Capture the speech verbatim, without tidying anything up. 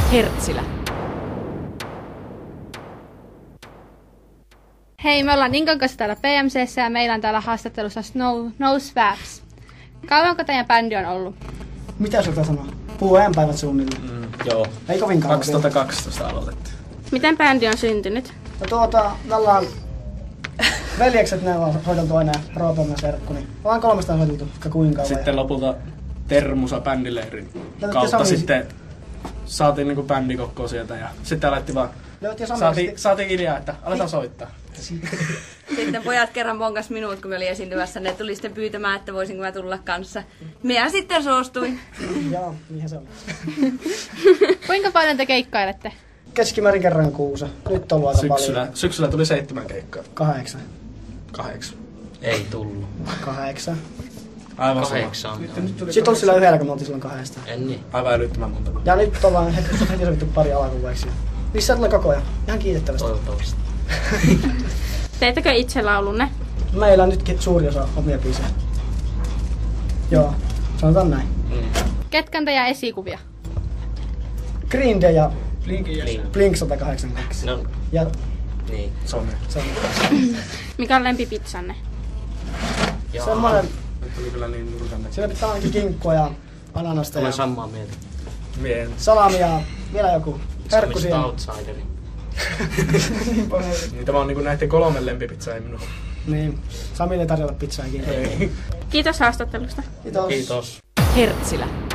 Hertsilä. Hei, me ollaan Ninkon kanssa täällä P M C:ssä ja meillä on täällä haastattelussa Snow, No Swaps. Kauanko teidän bändi on ollut? Mitä sulta sanoo? Puuajanpäivät suunnilleen. Mm, joo. Ei kovin kauan. kaksituhattakaksitoista aloitettiin. Miten bändi on syntynyt? No tuota, me ollaan veljekset, ne on hoideltu aina ja Roope on myös serkku, niin ollaan kolmestaan hoideltu, vaikka kuinka kauan. Sitten lopulta Termusa bändileirin Löytti kautta Sami- sitten saatiin niinku bändikokkoa sieltä ja sitten alettiin vaan, Löyt ja Sami saatiin, sitten- saatiin idea, että aletaan soittaa. Sitten pojat kerran bongas minut, kun me oli esiintymässä. Ne tuli sitten pyytämään, että voisinko mä tulla kanssa. Minä sitten suostuin. Joo, niinhän se on. Kuinka paljon te keikkailette? Keskimäärin kerran kuussa. Nyt on ollut aika Syksyllä, paljon. syksyllä tuli seitsemän keikkaa. Kahdeksan. Kahdeksan. Ei tullut. Kahdeksan. Aivan sama. Kahdeksan. Sitten oli sillä yhdellä, kun me oltiin silloin kahdesta. En niin. Aivan älyttömän monta. Ja nyt ollaan heti, heti sovittu pari alkuvuodeksi. Lisää tulee koko ajan. Ihan kiitettävästi. Toivottavasti. Teettekö itse laulunne? Meillä on nytkin suuri osa omia biisejä. Joo, sanotaan näin. Mm. Ketkä on teidän esikuvia? Green Day ja Blink. Blink sata kahdeksankymmentäkaksi. No, Ja niin. Some. se on Mikä on lempipizzanne? Jaa. semmoinen, Nyt tuli kyllä niin nurkanne. siinä pitää ainakin kinkkua ja ananasta ja Olen samaa mieltä. Mien. salami ja vielä joku herkku Samista siihen. outsideri. Niin tämä on niinku näiden kolmen lempipizza ei minun. Niin, Samille ei tarjota pizzaa ikinä. Kiitos haastattelusta. Kiitos. Kiitos. Hertsilä.